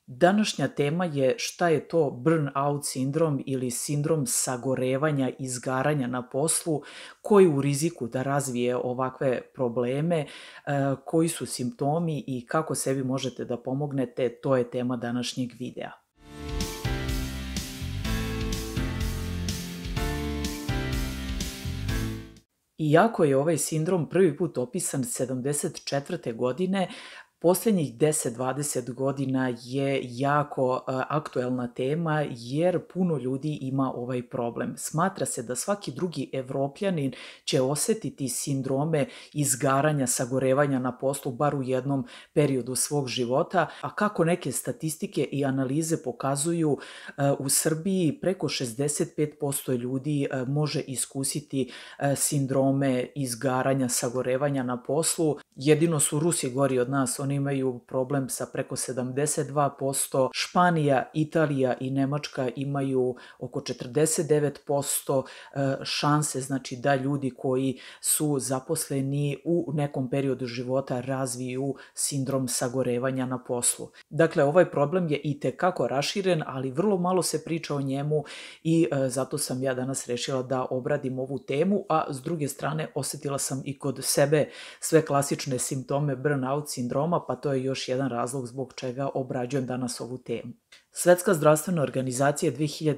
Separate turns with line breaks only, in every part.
Današnja tema je šta je to burnout sindrom ili sindrom sagorevanja, izgaranja na poslu, ko je u riziku da razvije ovakve probleme, koji su simptomi i kako sebi možete da pomognete, to je tema današnjeg videa. Iako je ovaj sindrom prvi put opisan 74. godine, poslednjih 10-20 godina je jako aktuelna tema jer puno ljudi ima ovaj problem. Smatra se da svaki drugi Evropljanin će osetiti sindrome izgaranja, sagorevanja na poslu bar u jednom periodu svog života, a kako neke statistike i analize pokazuju, u Srbiji preko 65% ljudi može iskusiti sindrome izgaranja, sagorevanja na poslu. Jedino su Rusi gori od nas, oni imaju problem sa preko 72%, Španija, Italija i Nemačka imaju oko 49% šanse, znači da ljudi koji su zaposleni u nekom periodu života razviju sindrom sagorevanja na poslu. Dakle, ovaj problem je itekako raširen, ali vrlo malo se priča o njemu i zato sam ja danas rešila da obradim ovu temu, a s druge strane osetila sam i kod sebe sve klasične simptome burnout sindroma, pa to je još jedan razlog zbog čega obrađujem danas ovu temu. Svetska zdravstvena organizacija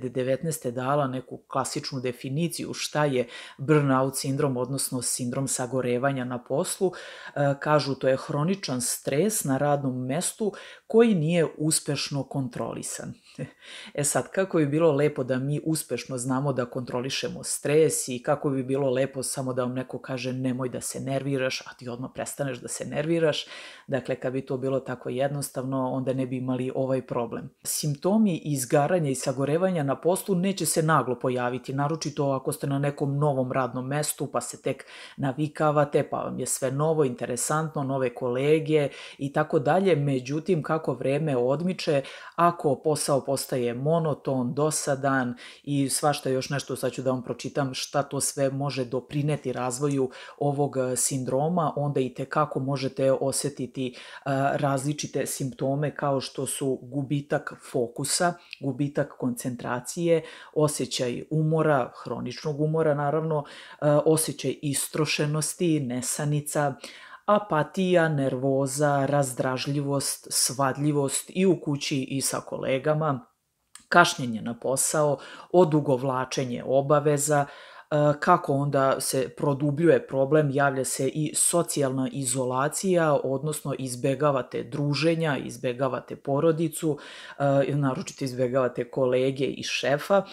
2019. dala neku klasičnu definiciju šta je burnout sindrom, odnosno sindrom sagorevanja na poslu. Kažu to je hroničan stres na radnom mestu koji nije uspešno kontrolisan. Sad, kako bi bilo lepo da mi uspešno znamo da kontrolišemo stres i kako bi bilo lepo samo da vam neko kaže nemoj da se nerviraš, a ti odmah prestaneš da se nerviraš. Dakle, kad bi to bilo tako jednostavno, onda ne bi imali ovaj problem. Simptomi izgaranja i sagorevanja na poslu neće se naglo pojaviti, naročito ako ste na nekom novom radnom mestu pa se tek navikavate, pa vam je sve novo, interesantno, nove kolege i tako dalje. Međutim, kako vreme odmiče, ako posao postaje monoton, dosadan i svašta još nešto, sad ću da vam pročitam šta to sve može doprineti razvoju ovog sindroma, onda i tekako možete osetiti različite simptome kao što su gubitak fokusa, gubitak koncentracije, osjećaj umora, hroničnog umora naravno, osjećaj istrošenosti, nesanica, apatija, nervoza, razdražljivost, svadljivost i u kući i sa kolegama, kašnjenje na posao, odugovlačenje obaveza. Kako onda se produbljuje problem, javlja se i socijalna izolacija, odnosno izbegavate druženja, izbegavate porodicu, naročito izbegavate kolege i šefa.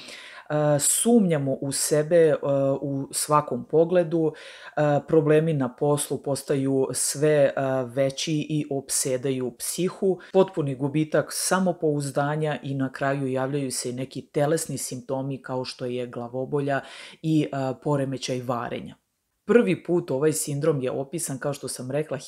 Sumnjamo u sebe u svakom pogledu, problemi na poslu postaju sve veći i opsedaju psihu, potpuni gubitak samopouzdanja i na kraju javljaju se i neki telesni simptomi kao što je glavobolja i poremećaj varenja. Prvi put ovaj sindrom je opisan, kao što sam rekla,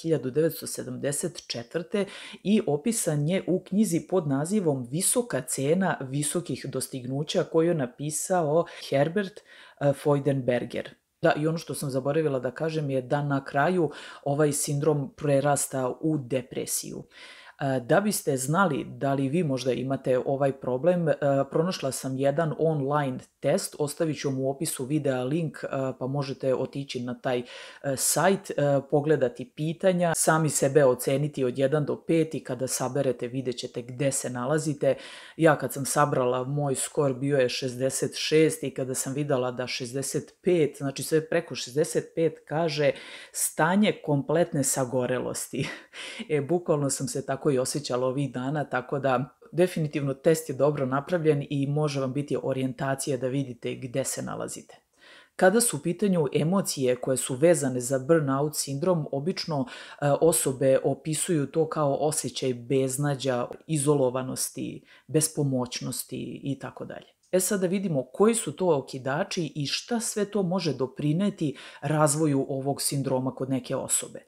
1974. i opisan je u knjizi pod nazivom Visoka cena visokih dostignuća koju je napisao Herbert Freudenberger. Da, i ono što sam zaboravila da kažem je da na kraju ovaj sindrom prerasta u depresiju. Da biste znali da li vi možda imate ovaj problem, pronašla sam jedan online test, ostavit ću vam u opisu videa link pa možete otići na taj sajt, pogledati pitanja, sami sebe oceniti od 1 do 5 i kada saberete vidjet ćete gde se nalazite. Ja kad sam sabrala, moj skor bio je 66 i kada sam videla da 65, znači sve preko 65 kaže stanje kompletne sagorelosti. Bukvalno sam se tako i osjećala ovih dana, tako da definitivno test je dobro napravljen i može vam biti orijentacija da vidite gde se nalazite. Kada su u pitanju emocije koje su vezane za burnout sindrom, obično osobe opisuju to kao osjećaj beznađa, izolovanosti, bespomoćnosti i tako dalje. Sad da vidimo koji su to okidači i šta sve to može doprineti razvoju ovog sindroma kod neke osobe.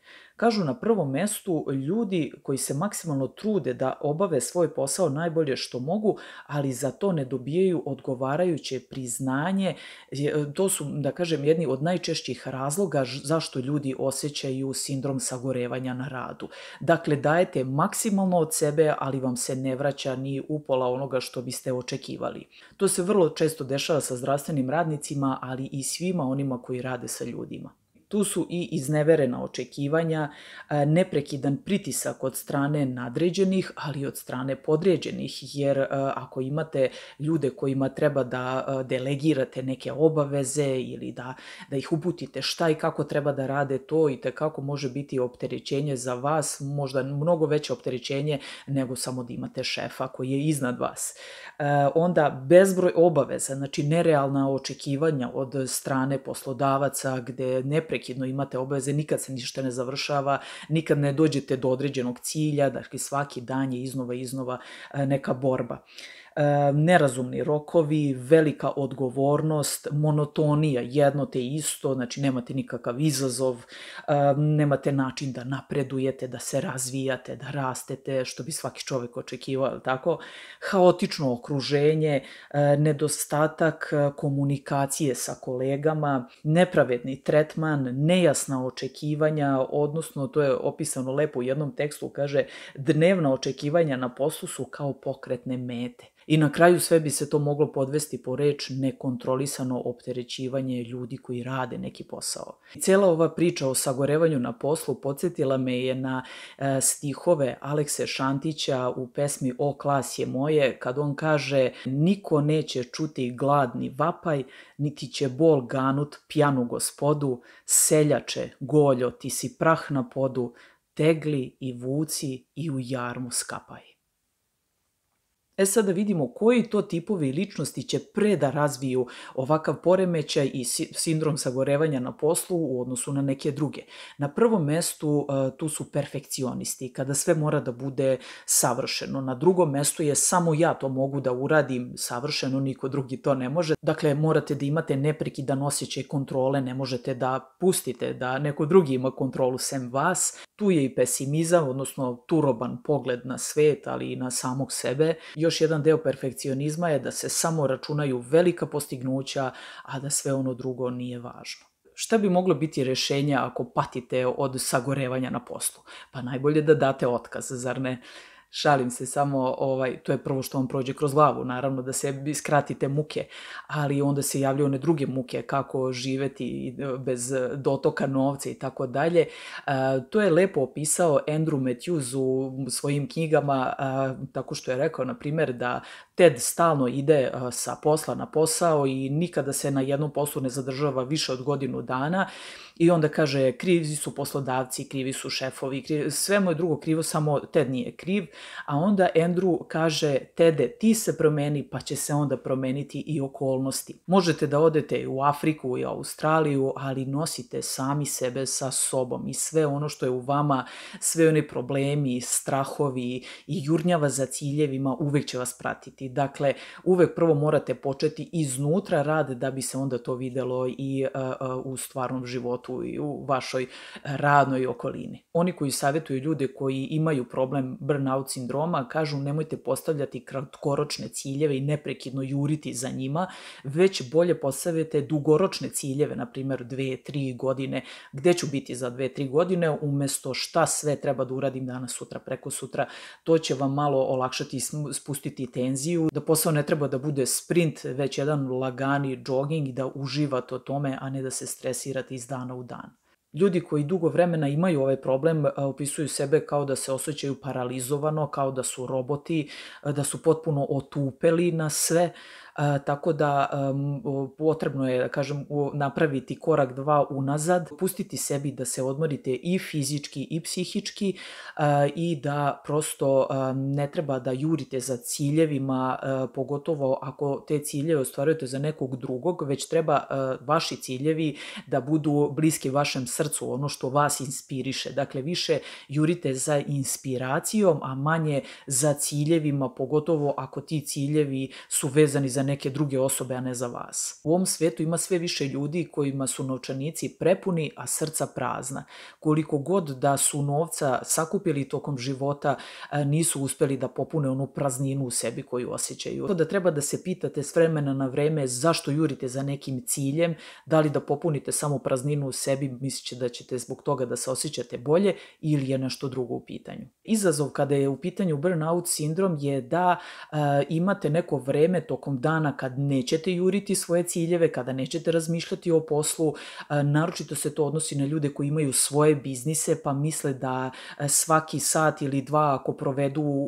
Kažu na prvom mestu ljudi koji se maksimalno trude da obave svoj posao najbolje što mogu, ali za to ne dobijaju odgovarajuće priznanje. To su, da kažem, jedni od najčešćih razloga zašto ljudi osjećaju sindrom sagorevanja na radu. Dakle, dajete maksimalno od sebe, ali vam se ne vraća ni upola onoga što biste očekivali. To se vrlo često dešava sa zdravstvenim radnicima, ali i svima onima koji rade sa ljudima. Tu su i izneverena očekivanja, neprekidan pritisak od strane nadređenih, ali i od strane podređenih, jer ako imate ljude kojima treba da delegirate neke obaveze ili da ih uputite šta i kako treba da rade, to itekako može biti opterećenje za vas, možda mnogo veće opterećenje nego samo da imate šefa koji je iznad vas. Onda bezbroj obaveza, znači nerealna očekivanja od strane poslodavaca gde neprekidno imate obaveze, nikad se ništa ne završava, nikad ne dođete do određenog cilja, dakle svaki dan je iznova neka borba. Nerazumni rokovi, velika odgovornost, monotonija, jedno te isto, znači nemate nikakav izazov, nemate način da napredujete, da se razvijate, da rastete, što bi svaki čovjek očekivao, tako? Haotično okruženje, nedostatak komunikacije sa kolegama, nepravedni tretman, nejasna očekivanja, odnosno to je opisano lepo u jednom tekstu, kaže dnevna očekivanja na poslu su kao pokretne mete. I na kraju sve bi se to moglo podvesti po reč nekontrolisano opterećivanje ljudi koji rade neki posao. Cijela ova priča o sagorevanju na poslu podsjetila me je na stihove Alekse Šantića u pesmi O klas je moje, kad on kaže niko neće čuti gladni vapaj, niti će bol ganut pjanu gospodu, seljače, goljo, ti si prah na podu, tegli i vuci i u jarmu skapaj. Sad da vidimo koji to tipovi ličnosti će pre da razviju ovakav poremećaj i sindrom sagorevanja na poslu u odnosu na neke druge. Na prvom mestu tu su perfekcionisti, kada sve mora da bude savršeno. Na drugom mestu je samo ja to mogu da uradim savršeno, niko drugi to ne može. Dakle, morate da imate neprekidan osjećaj kontrole, ne možete da pustite da neko drugi ima kontrolu sem vas. Tu je i pesimizam, odnosno turoban pogled na svet, ali i na samog sebe. Još jedan deo perfekcionizma je da se samo računaju velika postignuća, a da sve ono drugo nije važno. Šta bi moglo biti rešenje ako patite od sagorevanja na poslu? Pa najbolje da date otkaz, zar ne? Šalim se, samo to je prvo što vam prođe kroz glavu, naravno da sebi skratite muke, ali onda se javljaju one druge muke, kako živeti bez dotoka novca i tako dalje. To je lepo opisao Andrew Matthews u svojim knjigama, tako što je rekao, na primjer, da Ted stalno ide sa posla na posao i nikada se na jednom poslu ne zadržava više od godinu dana i onda kaže krivi su poslodavci, krivi su šefovi, sve mu je drugo krivo, samo Ted nije kriv, a onda Andrew kaže Tede, ti se promeni pa će se onda promeniti i okolnosti. Možete da odete u Afriku i Australiju, ali nosite sami sebe sa sobom i sve ono što je u vama, sve oni problemi, strahovi i jurnjava za ciljevima uvek će vas pratiti. Dakle, uvek prvo morate početi iznutra rad da bi se onda to videlo i u stvarnom životu i u vašoj radnoj okolini. Oni koji savjetuju ljude koji imaju problem burnout sindroma kažu nemojte postavljati kratkoročne ciljeve i neprekidno juriti za njima, već bolje postavite dugoročne ciljeve, na primjer 2-3 godine, gde ću biti za 2-3 godine, umesto šta sve treba da uradim danas, sutra, preko sutra. To će vam malo olakšati i spustiti tenziju, da posao ne treba da bude sprint, već jedan lagani jogging i da uživate o tome, a ne da se stresirate iz dana u dan. Ljudi koji dugo vremena imaju ovaj problem opisuju sebe kao da se osjećaju paralizovano, kao da su roboti, da su potpuno otupeli na sve, tako da potrebno je, da kažem, napraviti korak 2 unazad, pustiti sebi da se odmorite i fizički i psihički i da prosto ne treba da jurite za ciljevima, pogotovo ako te ciljeve ostvarujete za nekog drugog, već treba vaši ciljevi da budu bliski vašem srcu, ono što vas inspiriše. Dakle, više jurite za inspiracijom, a manje za ciljevima, pogotovo ako ti ciljevi su vezani za za neke druge osobe, a ne za vas. U ovom svijetu ima sve više ljudi kojima su novčanici prepuni, a srca prazna. Koliko god da su novca sakupili tokom života, nisu uspjeli da popune onu prazninu u sebi koju osjećaju. Tako da treba da se pitate s vremena na vreme zašto jurite za nekim ciljem, da li da popunite samo prazninu u sebi, misliće da ćete zbog toga da se osjećate bolje ili je nešto drugo u pitanju. Izazov kada je u pitanju burnout sindrom je da imate neko vreme tokom dana kad nećete juriti svoje ciljeve, kada nećete razmišljati o poslu, naročito se to odnosi na ljude koji imaju svoje biznise pa misle da svaki sat ili dva ako provedu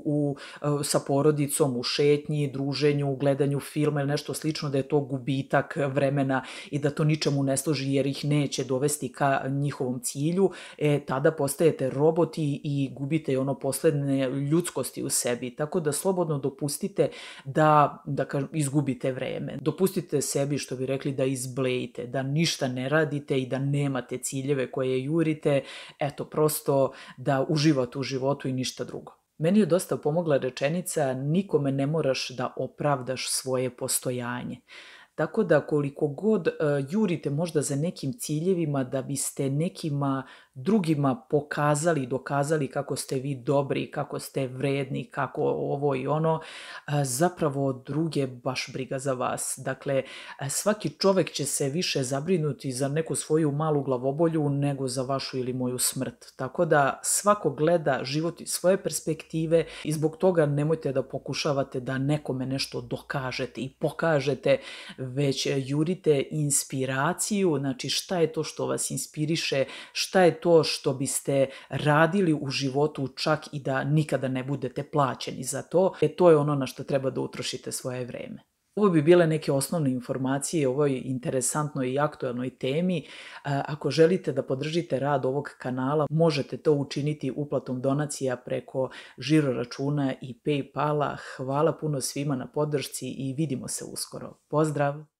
sa porodicom u šetnji, druženju, gledanju filma ili nešto slično, da je to gubitak vremena i da to ničemu ne služi jer ih neće dovesti ka njihovom cilju, tada postajete roboti i gubite ono poslednje ljudskosti u sebi. Tako da slobodno dopustite da izgubite vreme. Dopustite sebi, što bi rekli, da izblejite, da ništa ne radite i da nemate ciljeve koje jurite, eto, prosto da uživate u životu i ništa drugo. Meni je dosta pomogla rečenica nikome ne moraš da opravdaš svoje postojanje. Tako da koliko god jurite možda za nekim ciljevima da biste nekima drugima pokazali i dokazali kako ste vi dobri, kako ste vredni, kako ovo i ono, zapravo druge baš briga za vas. Dakle, svaki čovek će se više zabrinuti za neku svoju malu glavobolju nego za vašu ili moju smrt. Tako da svako gleda život iz svoje perspektive i zbog toga nemojte da pokušavate da nekome nešto dokažete i pokažete, već jurite inspiraciju, znači šta je to što vas inspiriše, šta je to što biste radili u životu čak i da nikada ne budete plaćeni za to. To je ono na što treba da utrošite svoje vreme. Ovo bi bile neke osnovne informacije o ovoj interesantnoj i aktuelnoj temi. Ako želite da podržite rad ovog kanala, možete to učiniti uplatom donacija preko žiro računa i PayPala. Hvala puno svima na podršci i vidimo se uskoro. Pozdrav!